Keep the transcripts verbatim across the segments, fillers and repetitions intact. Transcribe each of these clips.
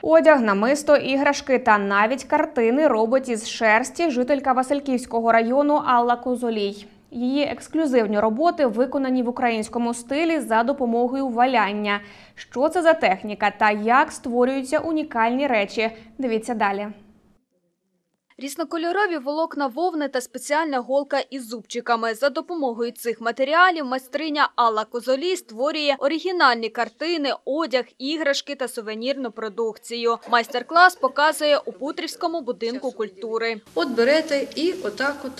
Одяг, намисто, іграшки та навіть картини робить із шерсті жителька Васильківського району Алла Козолій. Її ексклюзивні роботи виконані в українському стилі за допомогою валяння. Що це за техніка та як створюються унікальні речі? Дивіться далі. Різнокольорові волокна вовни та спеціальна голка із зубчиками. За допомогою цих матеріалів майстриня Алла Козолій створює оригінальні картини, одяг, іграшки та сувенірну продукцію. Майстер-клас показує у Путрівському будинку культури. От берете і отак от,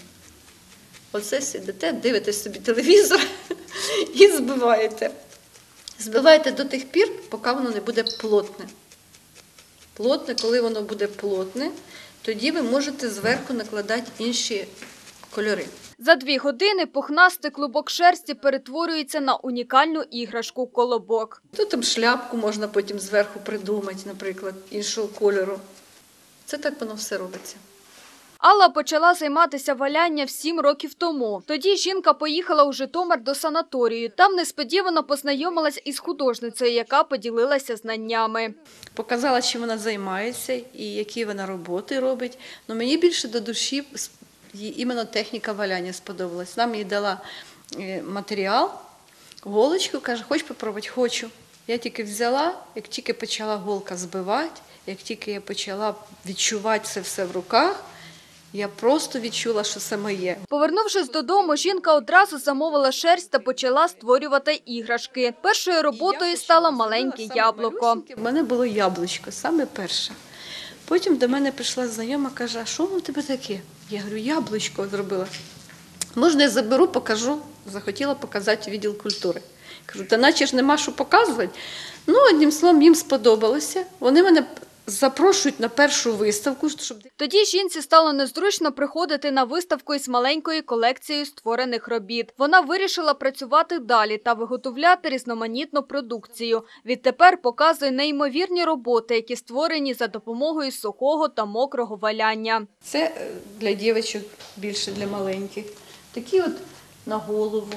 оце сидите, дивитесь собі телевізор і збиваєте. Збиваєте до тих пір, поки воно не буде плотне. Плотне, коли воно буде плотне, тоді ви можете зверху накладати інші кольори. За дві години пухнастий клубок шерсті перетворюється на унікальну іграшку – колобок. Тут там шляпку можна потім зверху придумати, наприклад, іншого кольору. Це так воно все робиться. Алла почала займатися валянням сім років тому. Тоді жінка поїхала у Житомир до санаторію. Там несподівано познайомилась із художницею, яка поділилася знаннями. Показала, чим вона займається і які вона роботи робить. Но мені більше до душі іменно техніка валяння сподобалась. Вона мені дала матеріал, голочку, каже, хочеш попробувати? Хочу. Я тільки взяла, як тільки почала голка збивати, як тільки я почала відчувати це все в руках, я просто відчула, що це моє. Повернувшись додому, жінка одразу замовила шерсть та почала створювати іграшки. Першою роботою стало маленьке яблуко. У мене було яблучко, саме перше. Потім до мене прийшла знайома, каже, а що у тебе таке? Я говорю, яблучко зробила. Можна я заберу, покажу. Захотіла показати відділ культури. Кажу, та наче ж нема що показувати. Ну, одним словом, їм сподобалося. Вони мене запрошують на першу виставку. Щоб... Тоді жінці стало незручно приходити на виставку із маленькою колекцією створених робіт. Вона вирішила працювати далі та виготовляти різноманітну продукцію. Відтепер показує неймовірні роботи, які створені за допомогою сухого та мокрого валяння. Це для дівчат, більше для маленьких. Такі от на голову.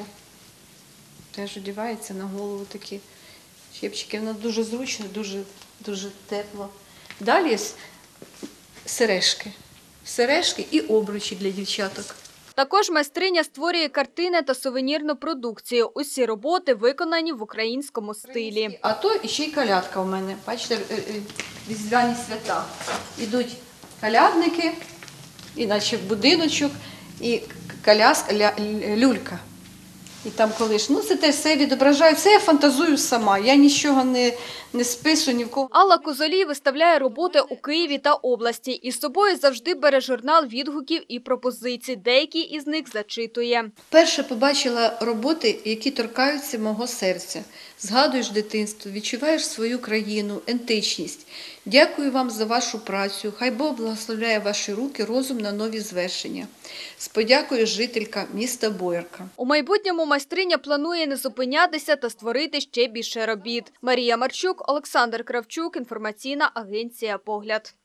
Теж одягається на голову такі щепчики. Воно дуже зручно, дуже, дуже тепло. Далі сережки. Сережки і обручі для дівчаток. Також майстриня створює картини та сувенірну продукцію. Усі роботи виконані в українському стилі. А то ще й колядка у мене. Бачите, різдвяні свята. Ідуть колядники, іначе будиночок, і коляска, люлька. І там колиш, ну це теж все відображаю, це я фантазую сама, я нічого не, не списую ні в кого. Алла Козолій виставляє роботи у Києві та області. Із собою завжди бере журнал відгуків і пропозицій, деякі із них зачитує. Перше побачила роботи, які торкаються мого серця. Згадуєш дитинство, відчуваєш свою країну, ентичність. Дякую вам за вашу працю, хай Бог благословляє ваші руки, розум на нові звершення. З подякою жителька міста Боярка. У майбутньому майстриня планує не зупинятися та створити ще більше робіт. Марія Марчук, Олександр Кравчук, інформаційна агенція «Погляд».